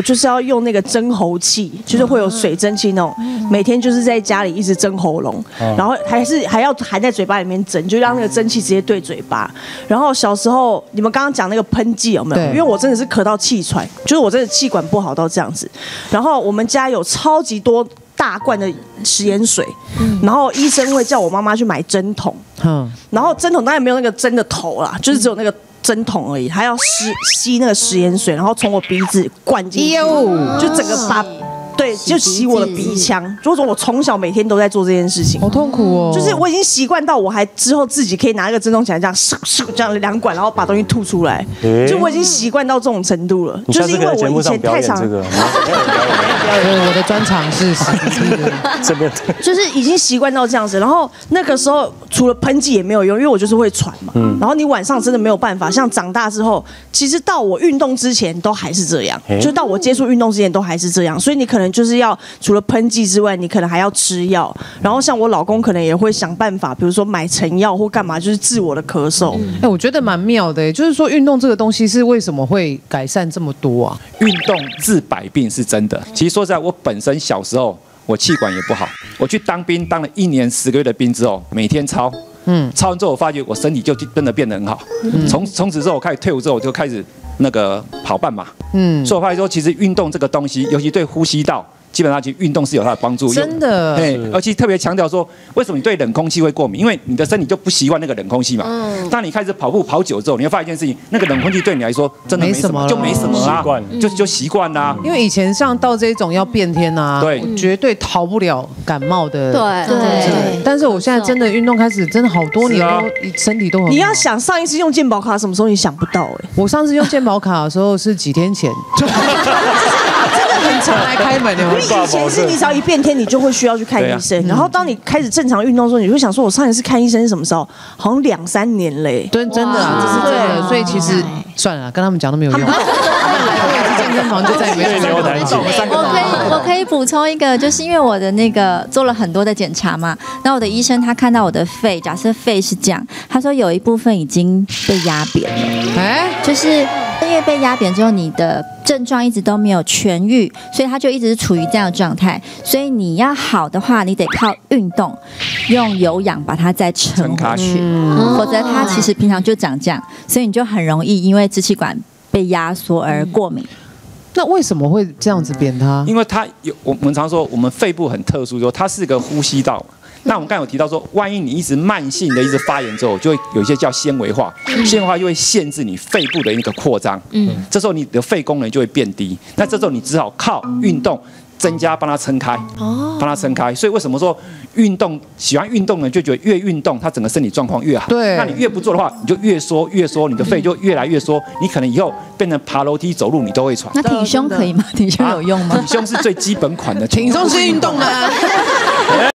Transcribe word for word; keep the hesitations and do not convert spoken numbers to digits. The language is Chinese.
就是要用那个蒸喉器，就是会有水蒸气那种，每天就是在家里一直蒸喉咙，然后还是还要含在嘴巴里面蒸，就让那个蒸汽直接对嘴巴。然后小时候你们刚刚讲那个喷剂有没有？因为我真的是咳到气喘，就是我真的气管不好到这样子。然后我们家有超级多大罐的食盐水，然后医生会叫我妈妈去买针筒，然后针筒当然没有那个针的头啦，就是只有那个针筒而已，还要吸吸那个食盐水，然后从我鼻子灌进去，就整个把。对，就洗我的鼻腔。如果说我从小每天都在做这件事情， 好痛苦哦。 就是我已经习惯到，我还之后自己可以拿一个针筒起来这样唰唰这样两管，然后把东西吐出来。就我已经习惯到这种程度了，就是因为我以前太常。 这个， 我的专长是这边， 就是已经习惯到这样子。然后那个时候除了喷剂也没有用，因为我就是会喘嘛。嗯。然后你晚上真的没有办法，像长大之后，其实到我运动之前都还是这样，就到我接触运动之前都还是这样，所以你可能就是要除了喷剂之外，你可能还要吃药。然后像我老公可能也会想办法，比如说买成药或干嘛，就是治我的咳嗽。 哎、欸，我觉得蛮妙的，就是说运动这个东西是为什么会改善这么多啊？ 运动治百病是真的。其实说实在，我本身小时候我气管也不好，我去当兵当了一年十个月的兵之后，每天操。嗯，操完之后我发觉我身体就真的变得很好。从从此之后我开始退伍之后，我就开始那个跑半马。嗯，所以我发现说，其实运动这个东西，尤其对呼吸道。基本上，其实运动是有它的帮助， 真的。 对，而且特别强调说，为什么你对冷空气会过敏？因为你的身体就不习惯那个冷空气嘛。嗯。当你开始跑步跑久之后，你会发现一件事情，那个冷空气对你来说真的没什么，就没什么啦，就就习惯啦。 因为以前像到这种要变天啊， 对， 绝对逃不了感冒的。 对对。 但是我现在真的运动开始，真的好多年都身体都很好。 你要想上一次用健保卡什么时候？你想不到哎。 我上次用健保卡的时候是几天前。真的很常来开门的。 因为以前是你只要一变天，你就会需要去看医生。然后当你开始正常运动的时候，你会想说，我上一次看医生是什么时候？好像两三年嘞。 真真的啊，这是真的。所以其实算了，跟他们讲都没有用。健身房就再也没有牛弹琴。 我可以，我可以补充一个，就是因为我的那个做了很多的检查嘛，那我的医生他看到我的肺，假设肺是这样，他说有一部分已经被压扁了。哎，就是因为被压扁之后，你的症状一直都没有痊愈，所以他就一直是处于这样的状态。所以你要好的话，你得靠运动，用有氧把它再撑回去，嗯、否则它其实平常就长这样，所以你就很容易因为支气管被压缩而过敏。 那为什么会这样子扁它？ 因为它有我们常说，我们肺部很特殊，说它是个呼吸道。那我们刚才有提到说，万一你一直慢性的一直发炎之后，就会有一些叫纤维化，纤维化就会限制你肺部的一个扩张。嗯，这时候你的肺功能就会变低。那这时候你只好靠运动增加，帮它撑开。哦，帮它撑开。所以为什么说运动喜欢运动呢？就觉得越运动，它整个身体状况越好。 对。 那你越不做的话，你就越缩越缩，你的肺就越来越缩。你可能以后变成爬楼梯走路你都会喘。 那挺胸可以吗？挺胸有用吗？ 挺胸是最基本款的。 挺胸是运动吗？